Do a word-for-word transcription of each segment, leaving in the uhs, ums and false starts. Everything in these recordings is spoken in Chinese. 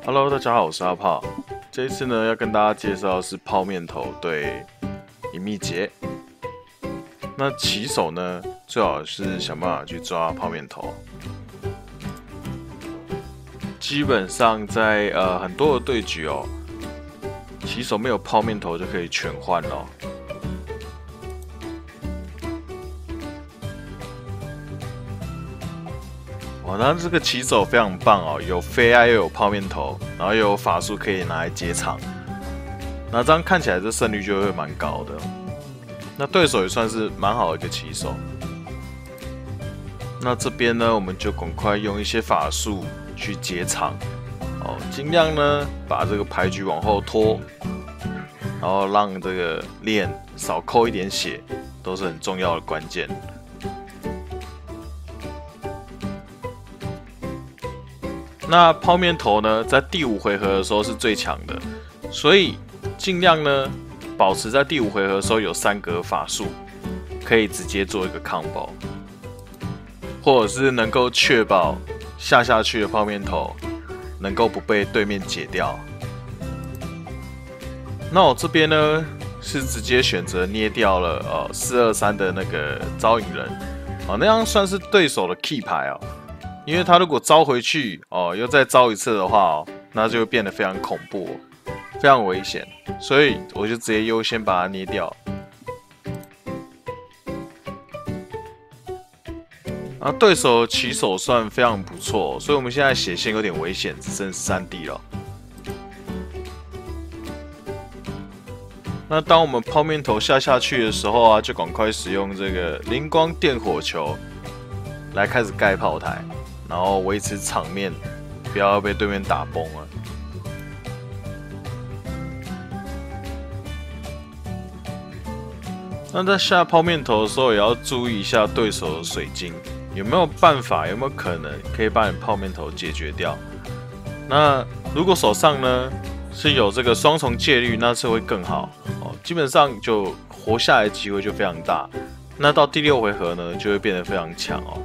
Hello， 大家好，我是阿炮。这一次呢，要跟大家介绍的是泡面头对隐秘节。那起手呢，最好是想办法去抓泡面头。基本上在呃很多的对局哦，起手没有泡面头就可以全换了。哇，那这个起手非常棒哦，有飞爱又有泡面头，然后又有法术可以拿来接场，那这样看起来这胜率就会蛮高的。那对手也算是蛮好的一个起手。那这边呢，我们就赶快用一些法术去接场，哦，尽量呢把这个牌局往后拖，然后让这个链少扣一点血，都是很重要的关键。那泡面头呢，在第五回合的时候是最强的，所以尽量呢保持在第五回合的时候有三格法术，可以直接做一个 combo， 或者是能够确保下下去的泡面头能够不被对面解掉。那我这边呢是直接选择捏掉了呃四二三的那个招引人，哦，那样算是对手的 key 牌哦。因为他如果招回去哦，又再招一次的话哦，那就会变得非常恐怖，非常危险，所以我就直接优先把它捏掉。啊，对手起手算非常不错，所以我们现在血线有点危险，只剩三滴了。那当我们泡面头下下去的时候啊，就赶快使用这个灵光电火球来开始盖炮台。然后维持场面，不要被对面打崩了。那在下泡面头的时候，也要注意一下对手的水晶有没有办法，有没有可能可以把你泡面头解决掉。那如果手上呢是有这个双重戒律，那是会更好哦。基本上就活下来的机会就非常大。那到第六回合呢，就会变得非常强哦。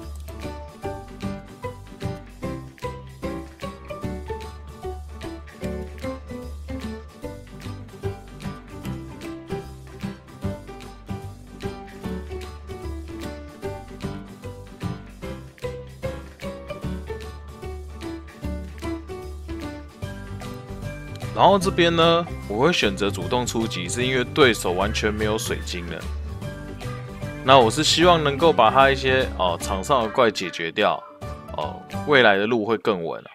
然后这边呢，我会选择主动出击，是因为对手完全没有水晶了。那我是希望能够把他一些哦场上的怪解决掉，哦，未来的路会更稳啊。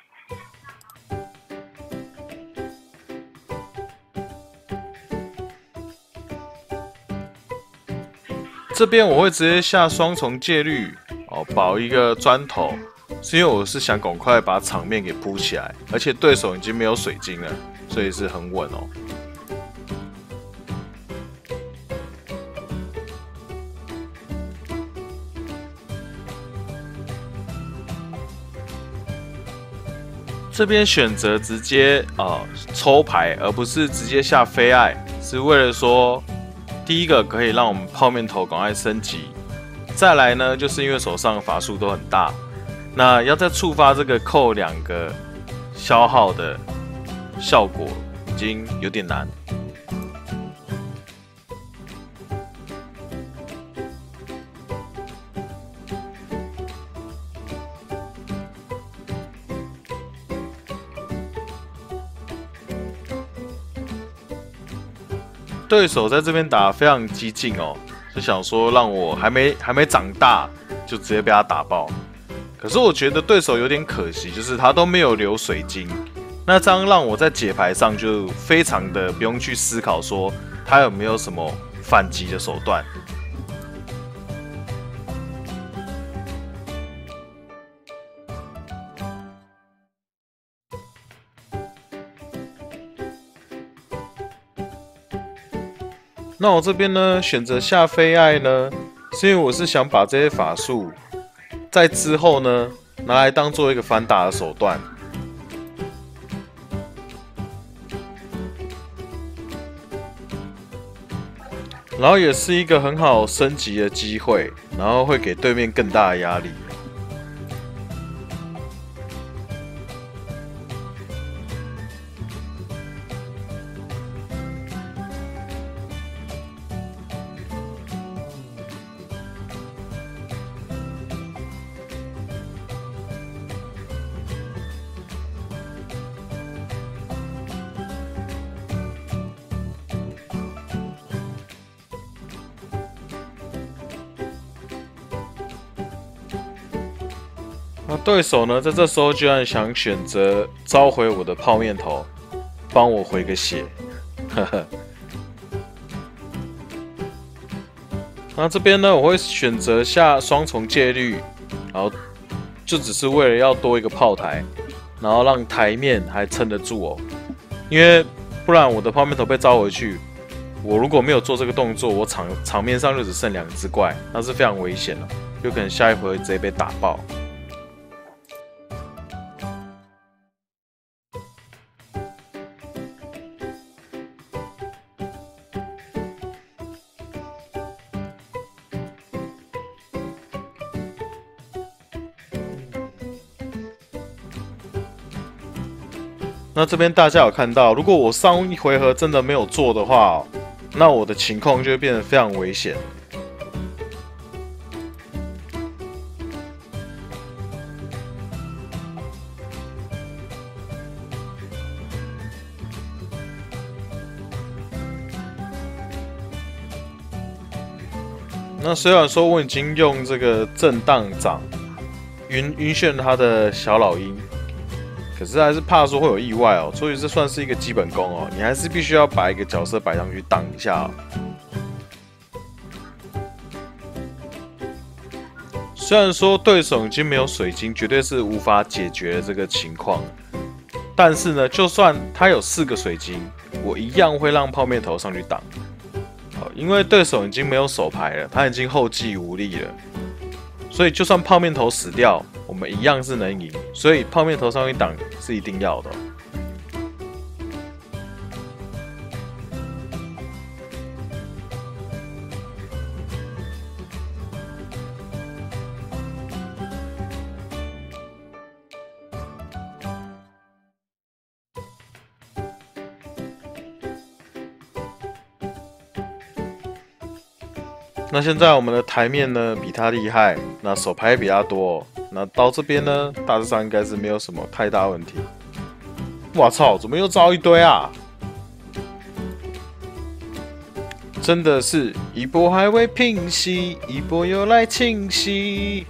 这边我会直接下双重戒律，哦，保一个砖头，是因为我是想赶快把场面给铺起来，而且对手已经没有水晶了。所以是很稳哦。这边选择直接啊、呃、抽牌，而不是直接下飞爱，是为了说，第一个可以让我们泡面头赶快升级，再来呢，就是因为手上的法术都很大，那要再触发这个扣两个消耗的效果。已经有点难。对手在这边打得非常激进哦，就想说让我还没还没长大就直接被他打爆。可是我觉得对手有点可惜，就是他都没有留水晶。那这样让我在解牌上就非常的不用去思考说他有没有什么反击的手段。那我这边呢选择下飞爱呢，是因为我是想把这些法术在之后呢拿来当做一个反打的手段。然后也是一个很好升级的机会，然后会给对面更大的压力。 那对手呢，在这时候居然想选择召回我的泡面头，帮我回个血，呵呵。那这边呢，我会选择下双重戒律，然后就只是为了要多一个炮台，然后让台面还撑得住哦。因为不然我的泡面头被召回去，我如果没有做这个动作，我场场面上就只剩两只怪，那是非常危险的，有可能下一回直接被打爆。那这边大家有看到，如果我上一回合真的没有做的话，那我的情况就会变得非常危险。那虽然说我已经用这个震荡掌晕晕眩他的小老鹰。可是还是怕说会有意外哦，所以这算是一个基本功哦，你还是必须要把一个角色摆上去挡一下哦。虽然说对手已经没有水晶，绝对是无法解决这个情况，但是呢，就算他有四个水晶，我一样会让泡面头上去挡。哦，因为对手已经没有手牌了，他已经后继无力了，所以就算泡面头死掉，我们一样是能赢，所以泡面头上去挡是一定要的哦。那现在我们的台面呢比他厉害，那手牌也比他多哦。那到这边呢，大致上应该是没有什么太大问题。哇操，怎么又招一堆啊？真的是一波还未平息，一波又来侵袭。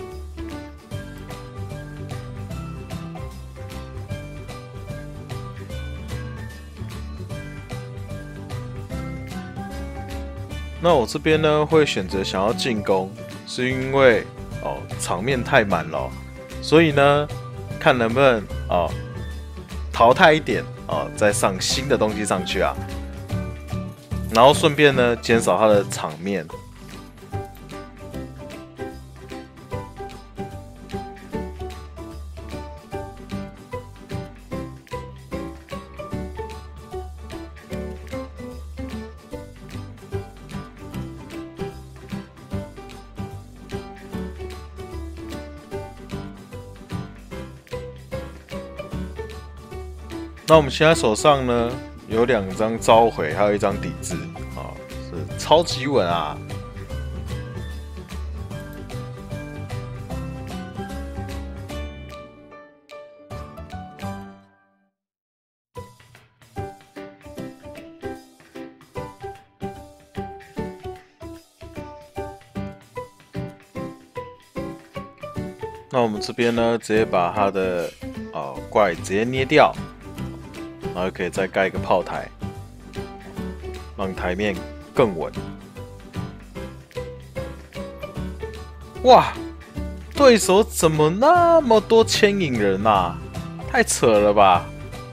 那我这边呢会选择想要进攻，是因为哦场面太满了哦，所以呢看能不能哦淘汰一点哦，再上新的东西上去啊，然后顺便呢减少它的场面。那我们现在手上呢有两张召回，还有一张抵制啊，是超级稳啊！那我们这边呢，直接把它的啊、呃、怪直接捏掉。然后可以再盖一个炮台，让台面更稳。哇，对手怎么那么多牵引人啊？太扯了吧！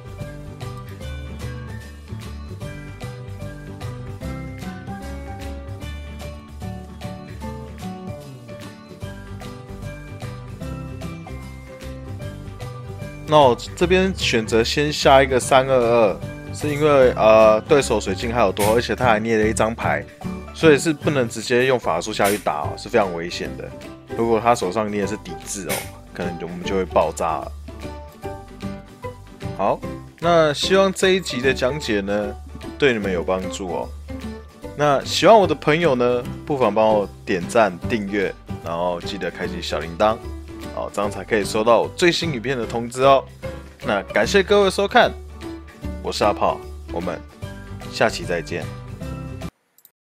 那我这边选择先下一个三二二，是因为呃对手水晶还有多，而且他还捏了一张牌，所以是不能直接用法术下去打哦，是非常危险的。如果他手上捏的是抵制哦，可能我们就会爆炸了。好，那希望这一集的讲解呢对你们有帮助哦。那喜欢我的朋友呢，不妨帮我点赞、订阅，然后记得开启小铃铛。好，这样才可以收到我最新影片的通知哦。那感谢各位收看，我是阿炮，我们下期再见。